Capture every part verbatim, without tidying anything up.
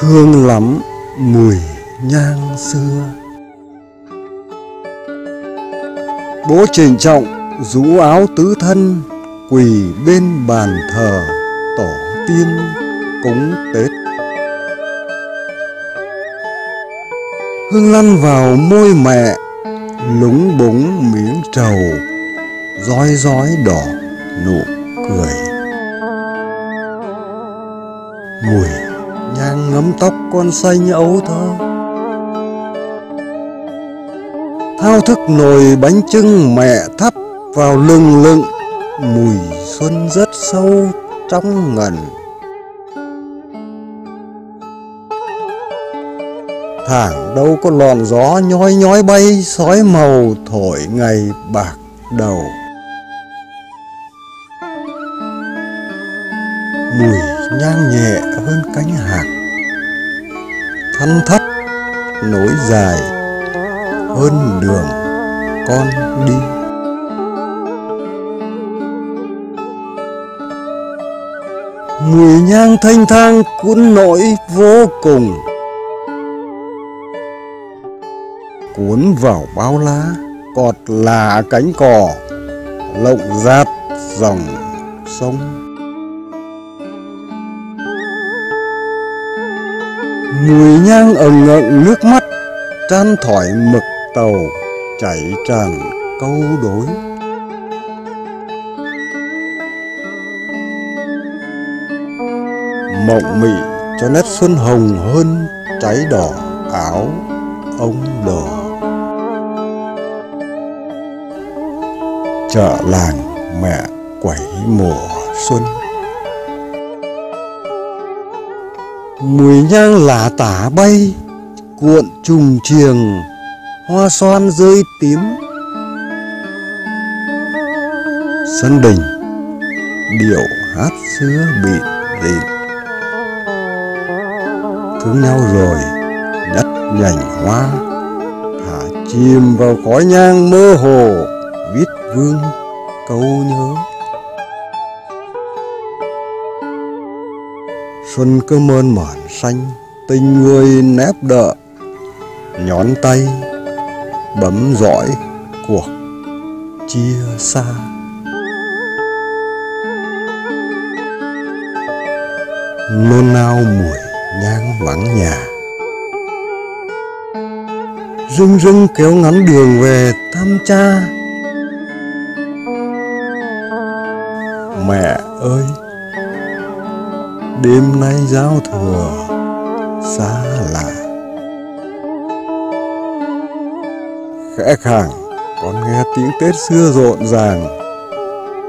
Thương lắm mùi nhang xưa. Bố trịnh trọng rũ áo tứ thân, quỳ bên bàn thờ tổ tiên cúng Tết. Hương lăn vào môi mẹ, lúng búng miếng trầu, rói rói đỏ nụ cười. Mùi nhang ngấm tóc con xanh ấu thơ, thao thức nồi bánh chưng mẹ thắp vào lưng lựng. Mùi xuân rất sâu trong ngần, tháng đâu có lọn gió nhói nhói bay, sói màu thổi ngày bạc đầu. Mùi nhang nhẹ hơn cánh hạc, thăn thắt nối dài hơn đường con đi. Mùi nhang thanh thang cuốn nỗi vô cùng, cuốn vào bao lá cọt là cánh cỏ, lộng giạt dòng sông. Mùi nhang ẩn ngận nước mắt, tran thỏi mực tàu chảy tràn câu đối. Mộng mị cho nét xuân hồng hơn cháy đỏ áo ông đồ. Chợ làng mẹ quẩy mùa xuân, mùi nhang lả tả bay cuộn trùng chiềng, hoa xoan rơi tím. Sân đình điệu hát xưa bị rịn, thương nhau rồi đất nhành hoa, thả chìm vào khói nhang mơ hồ, viết vương câu nhớ. Xuân cứ mơn mởn xanh, tình người nép đợ, nhón tay bấm dõi cuộc chia xa. Nôn nao mùi nhang vắng nhà, rưng rưng kéo ngắn đường về thăm cha. Mẹ ơi, đêm nay giao thừa xa lạ. Khẽ khàng con nghe tiếng Tết xưa rộn ràng,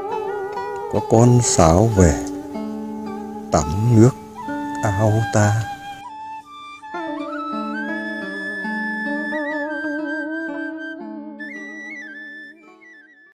có con sáo về tắm nước áo ta.